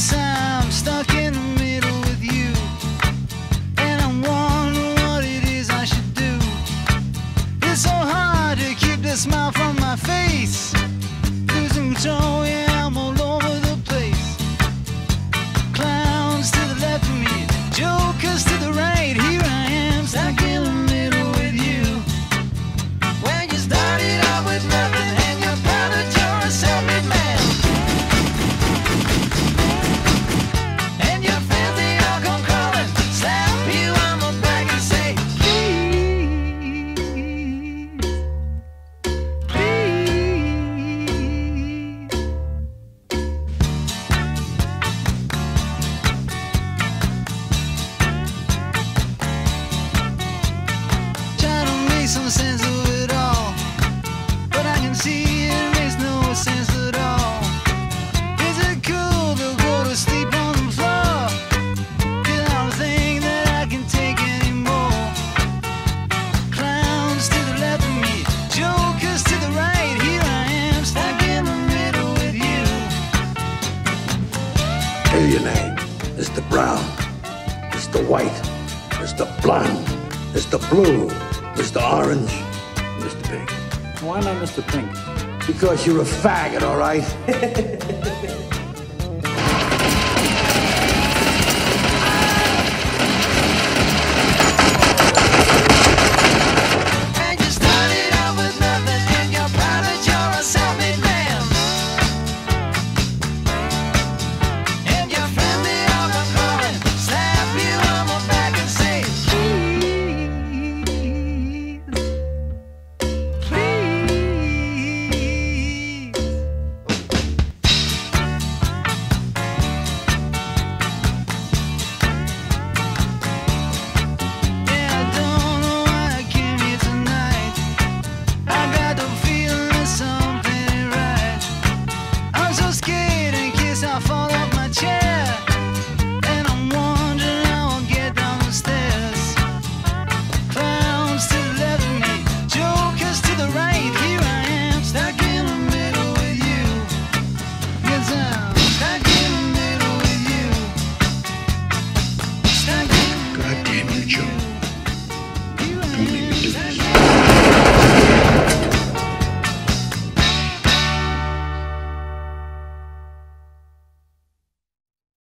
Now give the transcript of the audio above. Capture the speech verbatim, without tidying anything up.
Guess I'm stuck in the middle with you, and I'm wondering what it is I should do. It's so hard to keep the smile from my face. Losing control, yeah, I'm all over the place. Clowns to the left of me, jokers to the right. Here I am, stuck in the middle with you. When you started out with nothing and you're proud that you're a self-made man, and your friends, they all come crawling, slap you on the back and say, please, please. Try to make some sense of it all, but I can see it makes no sense at all. Is it cool to go to sleep on the floor? 'Cause I don't think that I can take anymore. Clowns to the left of me, jokers to the right. Here I am, stuck in the middle with you. Hear your name. Mister Brown, Mister White, Mister Blonde, Mister Blue, Mister Orange, Mister Pink. Why not Mister Pink? Because you're a faggot, all right? And you started out with nothing and you're proud that you're a self-made man. And your friends, they all come calling, slap you on the back and say, please, please. Yeah, I don't know why I came here tonight. I got the feeling that something ain't right. I'm so scared in case I fall off my chair, and I'm wondering how I'll get down the stairs. Clowns to the left of me, jokers to the right. Here I am, stuck in the middle with you. Guess I'm stuck in the middle with you. Stuck in. God damn you, Joe.